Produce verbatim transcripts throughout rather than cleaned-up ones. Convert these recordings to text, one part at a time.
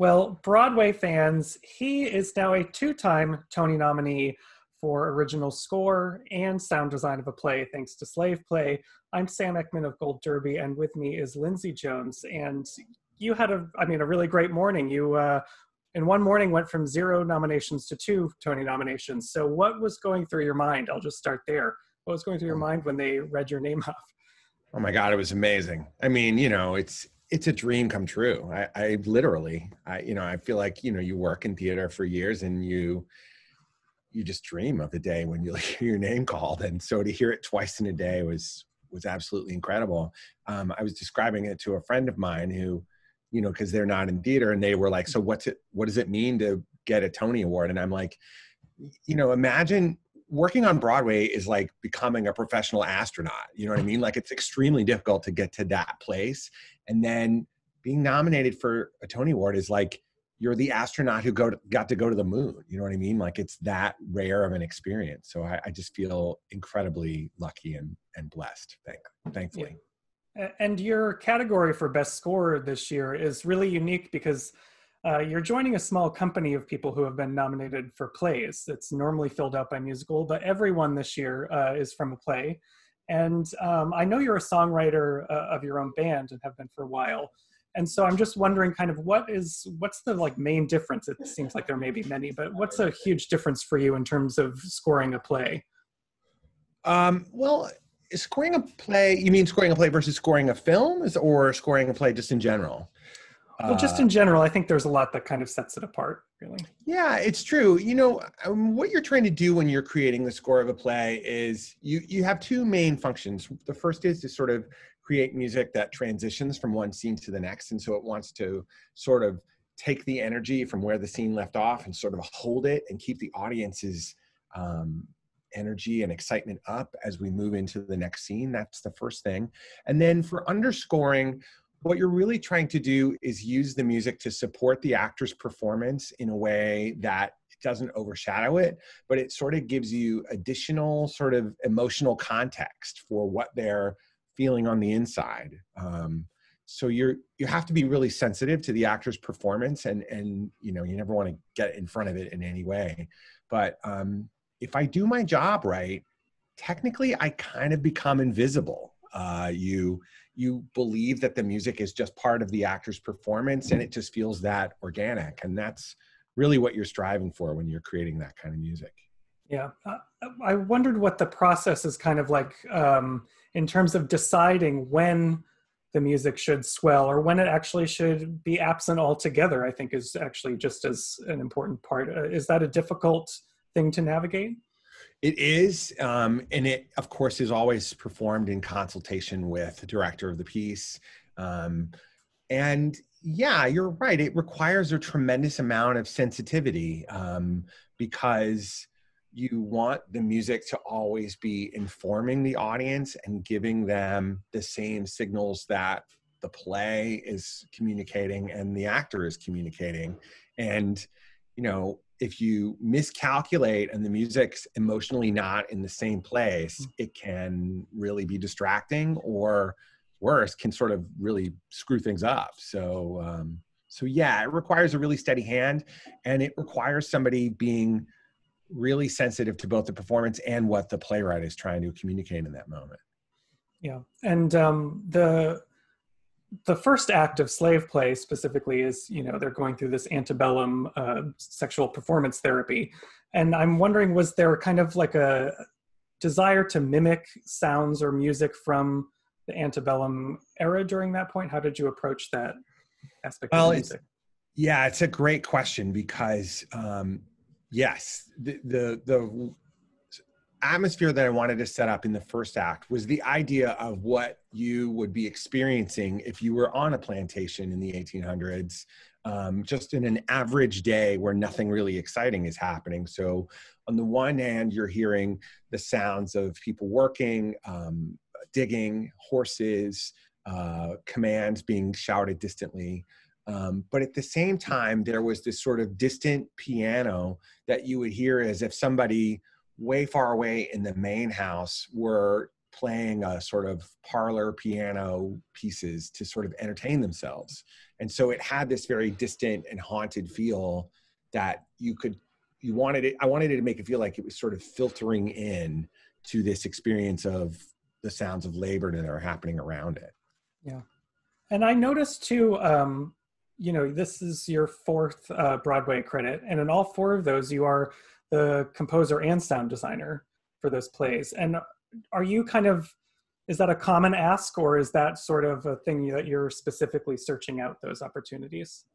Well, Broadway fans, he is now a two-time Tony nominee for original score and sound design of a play, thanks to Slave Play. I'm Sam Ekman of Gold Derby, and with me is Lindsay Jones. And you had a, I mean, a really great morning. You, uh, in one morning, went from zero nominations to two Tony nominations. So what was going through your mind? I'll just start there. What was going through your mind when they read your name off? Oh my God, it was amazing. I mean, you know, it's it's a dream come true. I, I literally, I, you know, I feel like, you know, you work in theater for years and you you just dream of the day when you hear your name called. And so to hear it twice in a day was was absolutely incredible. Um, I was describing it to a friend of mine who, you know, because they're not in theater, and they were like, "So what's it? What does it mean to get a Tony Award?" And I'm like, you know, imagine working on Broadway is like becoming a professional astronaut. You know what I mean? Like, it's extremely difficult to get to that place. And then being nominated for a Tony Award is like, you're the astronaut who go to, got to go to the moon. You know what I mean? Like, it's that rare of an experience. So I, I just feel incredibly lucky and, and blessed, thank, thankfully. Yeah. And your category for best score this year is really unique because Uh, you're joining a small company of people who have been nominated for plays. It's normally filled out by musical, but everyone this year uh, is from a play. And um, I know you're a songwriter uh, of your own band and have been for a while. And so I'm just wondering kind of what is, what's the like main difference? It seems like there may be many, but what's a huge difference for you in terms of scoring a play? Um, well, scoring a play, you mean scoring a play versus scoring a film, or scoring a play just in general? Well, just in general, I think there's a lot that kind of sets it apart, really. Yeah, it's true. You know, um, what you're trying to do when you're creating the score of a play is you you have two main functions. The first is to sort of create music that transitions from one scene to the next. And so it wants to sort of take the energy from where the scene left off and sort of hold it and keep the audience's um, energy and excitement up as we move into the next scene. That's the first thing. And then for underscoring, what you're really trying to do is use the music to support the actor's performance in a way that it doesn't overshadow it, but it sort of gives you additional sort of emotional context for what they're feeling on the inside. Um, so you're you have to be really sensitive to the actor's performance, and and you know you never want to get in front of it in any way. But um, if I do my job right, technically I kind of become invisible. Uh, you you believe that the music is just part of the actor's performance, and it just feels that organic. And that's really what you're striving for when you're creating that kind of music. Yeah. Uh, I wondered what the process is kind of like um, in terms of deciding when the music should swell or when it actually should be absent altogether, I think is actually just as an important part. Uh, is that a difficult thing to navigate? It is, um, and it, of course, is always performed in consultation with the director of the piece. Um, and yeah, you're right. It requires a tremendous amount of sensitivity um, because you want the music to always be informing the audience and giving them the same signals that the play is communicating and the actor is communicating. And, you know, if you miscalculate and the music's emotionally not in the same place, it can really be distracting, or worse, can sort of really screw things up. So, um, so yeah, it requires a really steady hand, and it requires somebody being really sensitive to both the performance and what the playwright is trying to communicate in that moment. Yeah, and um, the the first act of Slave Play specifically is, you know, they're going through this antebellum uh, sexual performance therapy. And I'm wondering, was there kind of like a desire to mimic sounds or music from the antebellum era during that point? How did you approach that aspect well, of the music? It's, yeah, it's a great question because, um, yes, the, the, the atmosphere that I wanted to set up in the first act was the idea of what you would be experiencing if you were on a plantation in the eighteen hundreds, um, just in an average day where nothing really exciting is happening. So on the one hand, you're hearing the sounds of people working, um, digging, horses, uh, commands being shouted distantly. Um, but at the same time, there was this sort of distant piano that you would hear as if somebody way far away in the main house were playing a sort of parlor piano pieces to sort of entertain themselves. And so it had this very distant and haunted feel that you could, you wanted it, I wanted it to make it feel like it was sort of filtering in to this experience of the sounds of labor that are happening around it. Yeah. And I noticed too, um, you know, this is your fourth uh, Broadway credit, and in all four of those, you are the composer and sound designer for those plays. And are you kind of, is that a common ask, or is that sort of a thing that you're specifically searching out those opportunities?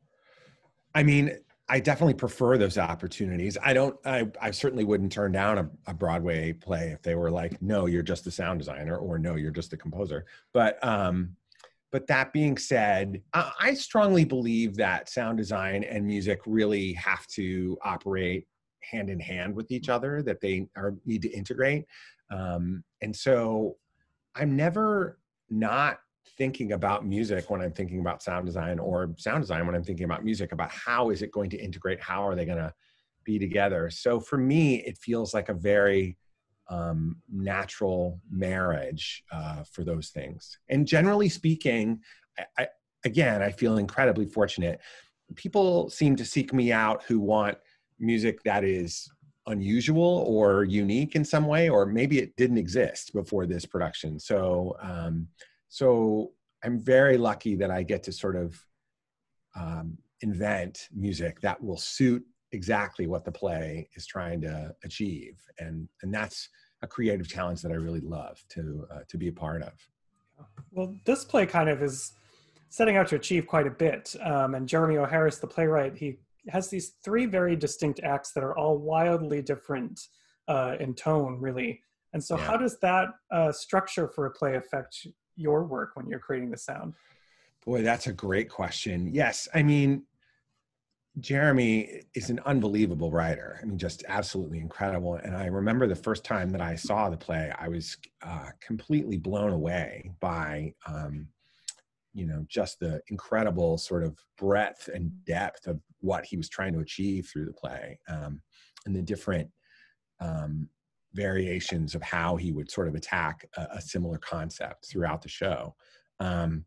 I mean, I definitely prefer those opportunities. I don't, I, I certainly wouldn't turn down a, a Broadway play if they were like, no, you're just the sound designer, or no, you're just the composer. But, um, but that being said, I, I strongly believe that sound design and music really have to operate hand in hand with each other, that they are need to integrate. Um, and so I'm never not thinking about music when I'm thinking about sound design, or sound design when I'm thinking about music, about how is it going to integrate? How are they going to be together? So for me, it feels like a very um, natural marriage uh, for those things. And generally speaking, I, I, again, I feel incredibly fortunate. People seem to seek me out who want music that is unusual or unique in some way, or maybe it didn't exist before this production. So, um, so I'm very lucky that I get to sort of um, invent music that will suit exactly what the play is trying to achieve. And, and that's a creative challenge that I really love to, uh, to be a part of. Well, this play kind of is setting out to achieve quite a bit. Um, and Jeremy O. Harris, the playwright, he has these three very distinct acts that are all wildly different uh, in tone, really. And so yeah. How does that uh, structure for a play affect your work when you're creating the sound? Boy, that's a great question. Yes, I mean, Jeremy is an unbelievable writer. I mean, just absolutely incredible. And I remember the first time that I saw the play, I was uh, completely blown away by um, you know, just the incredible sort of breadth and depth of what he was trying to achieve through the play, um, and the different um, variations of how he would sort of attack a, a similar concept throughout the show. Um,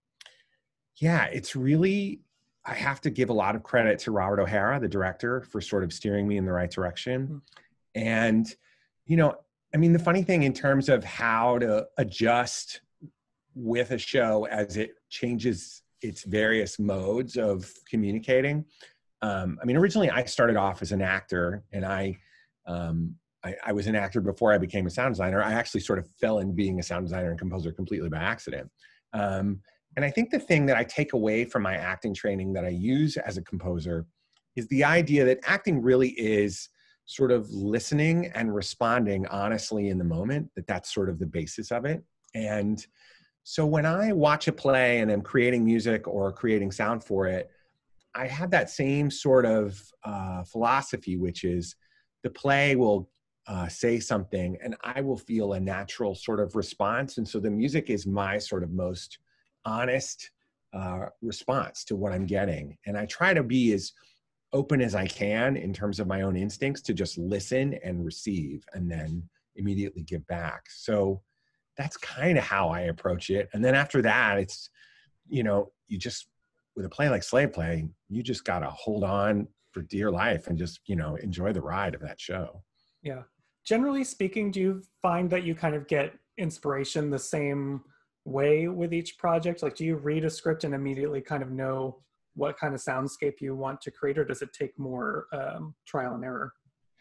yeah, it's really, I have to give a lot of credit to Robert O'Hara, the director, for sort of steering me in the right direction. Mm-hmm. And, you know, I mean, the funny thing in terms of how to adjust with a show as it changes its various modes of communicating. Um, I mean, originally I started off as an actor, and I, um, I, I was an actor before I became a sound designer. I actually sort of fell in being a sound designer and composer completely by accident. Um, and I think the thing that I take away from my acting training that I use as a composer is the idea that acting really is sort of listening and responding honestly in the moment, that that's sort of the basis of it. And so when I watch a play and I'm creating music or creating sound for it, I have that same sort of uh, philosophy, which is the play will uh, say something and I will feel a natural sort of response. And so the music is my sort of most honest uh, response to what I'm getting. And I try to be as open as I can in terms of my own instincts to just listen and receive and then immediately give back. So that's kind of how I approach it. And then after that, it's, you know, you just, with a play like Slave Play, you just got to hold on for dear life and just, you know, enjoy the ride of that show. Yeah. Generally speaking, do you find that you kind of get inspiration the same way with each project? Like, do you read a script and immediately kind of know what kind of soundscape you want to create, or does it take more um, trial and error?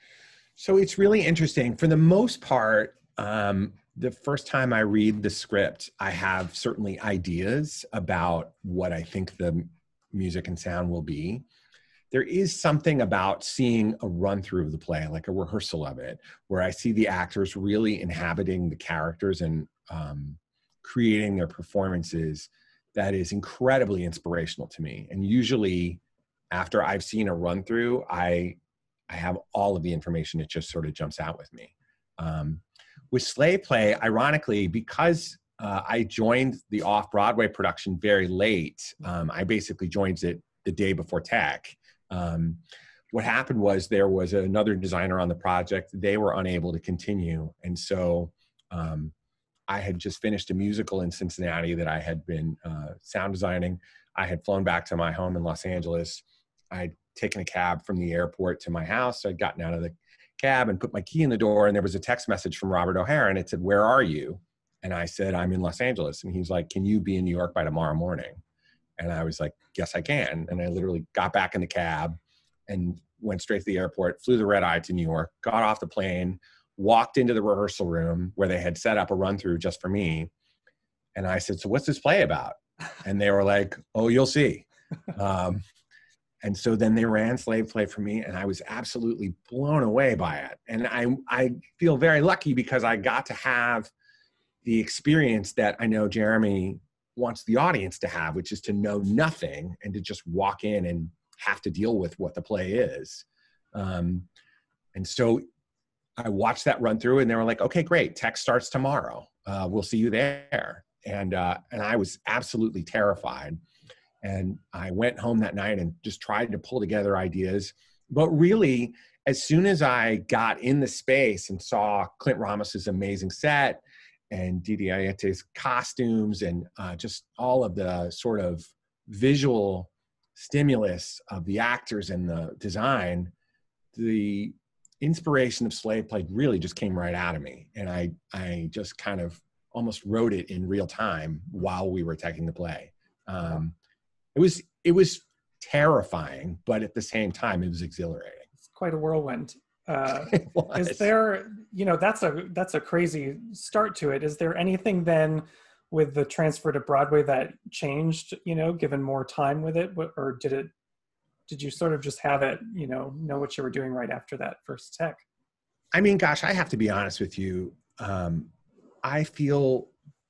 So it's really interesting. For the most part, um, the first time I read the script, I have certainly ideas about what I think the music and sound will be. There is something about seeing a run through of the play, like a rehearsal of it, where I see the actors really inhabiting the characters and um, creating their performances, that is incredibly inspirational to me. And usually after I've seen a run through, I, I have all of the information. It just sort of jumps out with me. Um, With Slave Play, ironically, because uh, I joined the off-Broadway production very late, um, I basically joined it the day before Tech. Um, what happened was there was another designer on the project. They were unable to continue. And so um, I had just finished a musical in Cincinnati that I had been uh, sound designing. I had flown back to my home in Los Angeles. I'd taken a cab from the airport to my house. So I'd gotten out of the cab and put my key in the door, and there was a text message from Robert O'Hara, and it said, "Where are you?" And I said, "I'm in Los Angeles." And he's like, "Can you be in New York by tomorrow morning?" And I was like, "Yes, I can." And I literally got back in the cab and went straight to the airport, flew the red eye to New York, got off the plane, walked into the rehearsal room where they had set up a run through just for me. And I said, "So what's this play about?" And they were like, "Oh, you'll see." Um, and so then they ran Slave Play for me, and I was absolutely blown away by it. And I, I feel very lucky because I got to have the experience that I know Jeremy wants the audience to have, which is to know nothing and to just walk in and have to deal with what the play is. Um, and so I watched that run through, and they were like, "Okay, great. Text starts tomorrow. Uh, we'll see you there." And, uh, and I was absolutely terrified. And I went home that night and just tried to pull together ideas. But really, as soon as I got in the space and saw Clint Ramos's amazing set and Didi Ayete's costumes and uh, just all of the sort of visual stimulus of the actors and the design, the inspiration of Slave Play really just came right out of me. And I, I just kind of almost wrote it in real time while we were taking the play. Um, it was, it was terrifying, but at the same time, it was exhilarating. It's quite a whirlwind. Uh, It was. is there, you know, that's a, that's a crazy start to it. Is there anything then with the transfer to Broadway that changed, you know, given more time with it, or did it, did you sort of just have it, you know, know what you were doing right after that first tech? I mean, gosh, I have to be honest with you. Um, I feel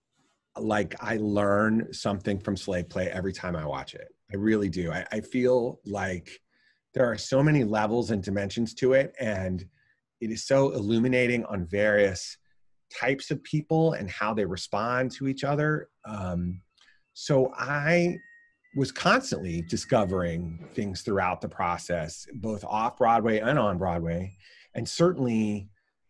like I learn something from Slave Play every time I watch it. I really do. I, I feel like there are so many levels and dimensions to it, and it is so illuminating on various types of people and how they respond to each other. Um, so I was constantly discovering things throughout the process, both off Broadway and on Broadway. And certainly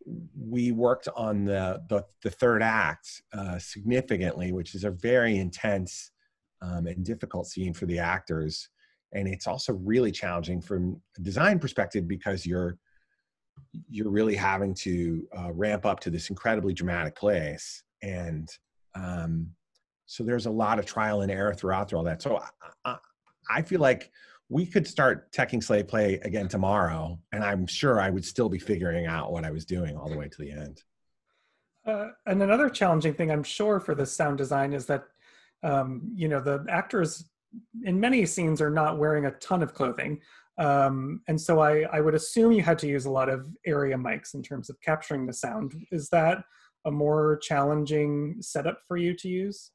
we worked on the, the, the third act uh, significantly, which is a very intense um, and difficult scene for the actors. And it's also really challenging from a design perspective because you're, you're really having to uh, ramp up to this incredibly dramatic place. And um, so there's a lot of trial and error throughout through all that. So I, I, I feel like we could start teching Slave Play again tomorrow, and I'm sure I would still be figuring out what I was doing all the way to the end. Uh, and another challenging thing, I'm sure, for the sound design is that, um, you know, the actors in many scenes are not wearing a ton of clothing. Um, and so I, I would assume you had to use a lot of area mics in terms of capturing the sound. Is that a more challenging setup for you to use?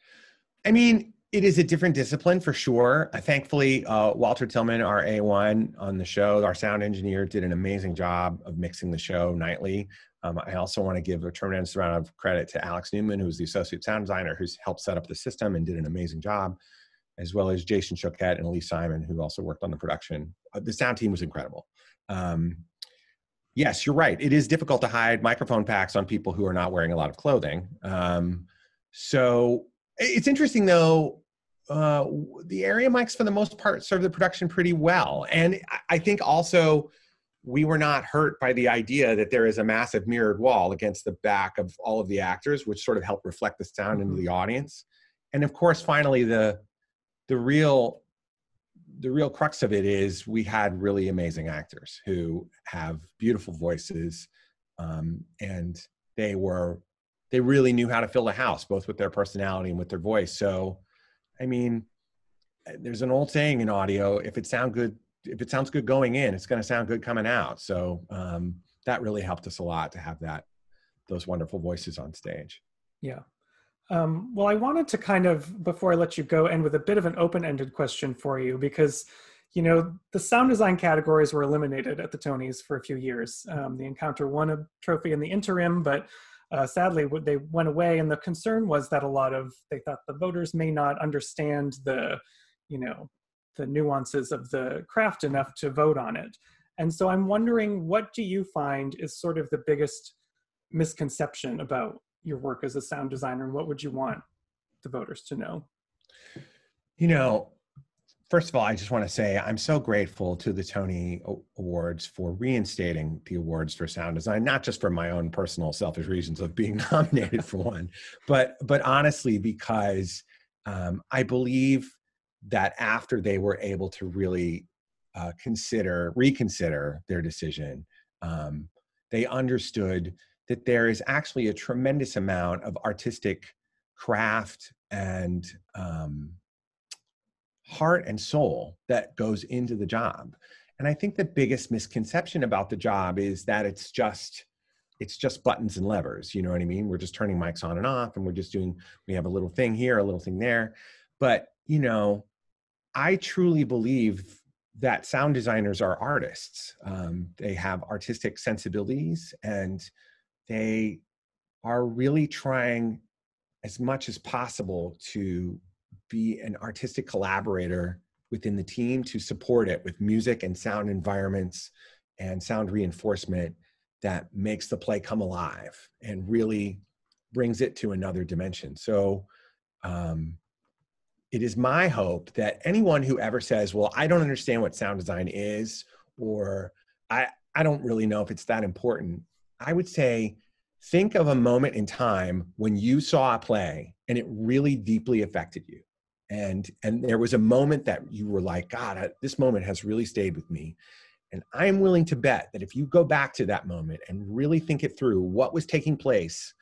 I mean, it is a different discipline for sure. Uh, thankfully, uh, Walter Tillman, our A one on the show, our sound engineer, did an amazing job of mixing the show nightly. Um, I also want to give a tremendous amount of credit to Alex Newman, who's the associate sound designer, who's helped set up the system and did an amazing job, as well as Jason Choquette and Elise Simon, who also worked on the production. Uh, the sound team was incredible. Um, yes, you're right. It is difficult to hide microphone packs on people who are not wearing a lot of clothing. Um, so it's interesting, though. Uh, the area mics, for the most part, serve the production pretty well. And I think also we were not hurt by the idea that there is a massive mirrored wall against the back of all of the actors, which sort of help reflect the sound into the audience. And of course, finally, the the real the real crux of it is we had really amazing actors who have beautiful voices, um, and they were they really knew how to fill the house, both with their personality and with their voice. So, I mean, there's an old saying in audio: if it sound good, if it sounds good going in, it's going to sound good coming out. So um, that really helped us a lot to have that those wonderful voices on stage. Yeah. Um, well, I wanted to kind of, before I let you go, end with a bit of an open-ended question for you, because, you know, the sound design categories were eliminated at the Tonys for a few years. Um, the Encounter won a trophy in the interim, but uh, sadly they went away. And the concern was that a lot of, they thought the voters may not understand the, you know, the nuances of the craft enough to vote on it. And so I'm wondering, what do you find is sort of the biggest misconception about your work as a sound designer, and what would you want the voters to know? You know, first of all, I just want to say I'm so grateful to the Tony Awards for reinstating the awards for sound design, not just for my own personal selfish reasons of being nominated for one, but but honestly, because um, I believe that after they were able to really uh, consider, reconsider their decision, um, they understood that there is actually a tremendous amount of artistic craft and um, heart and soul that goes into the job. And I think the biggest misconception about the job is that it's just, it's just buttons and levers, you know what I mean? We're just turning mics on and off, and we're just doing, we have a little thing here, a little thing there. But, you know, I truly believe that sound designers are artists. Um, they have artistic sensibilities, and they are really trying as much as possible to be an artistic collaborator within the team to support it with music and sound environments and sound reinforcement that makes the play come alive and really brings it to another dimension. So um, it is my hope that anyone who ever says, well, I don't understand what sound design is, or I, I don't really know if it's that important, I would say, think of a moment in time when you saw a play and it really deeply affected you. And, and there was a moment that you were like, God, I, this moment has really stayed with me. And I'm willing to bet that if you go back to that moment and really think it through, what was taking place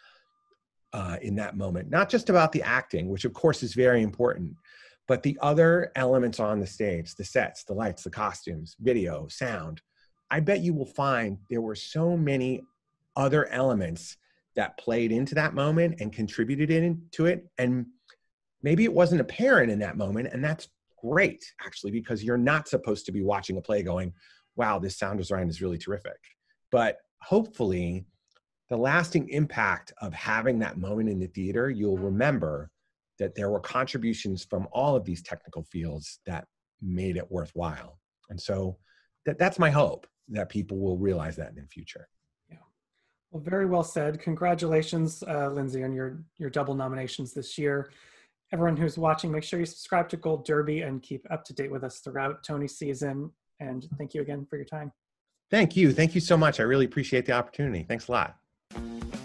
uh, in that moment, not just about the acting, which of course is very important, but the other elements on the stage, the sets, the lights, the costumes, video, sound, I bet you will find there were so many other elements that played into that moment and contributed into it. And maybe it wasn't apparent in that moment, and that's great, actually, because you're not supposed to be watching a play going, wow, this sound design is really terrific. But hopefully, the lasting impact of having that moment in the theater, you'll remember that there were contributions from all of these technical fields that made it worthwhile. And so that, that's my hope, that people will realize that in the future. Yeah. Well, very well said. Congratulations, uh, Lindsay, on your, your double nominations this year. Everyone who's watching, make sure you subscribe to Gold Derby and keep up to date with us throughout Tony season. And thank you again for your time. Thank you. Thank you so much. I really appreciate the opportunity. Thanks a lot.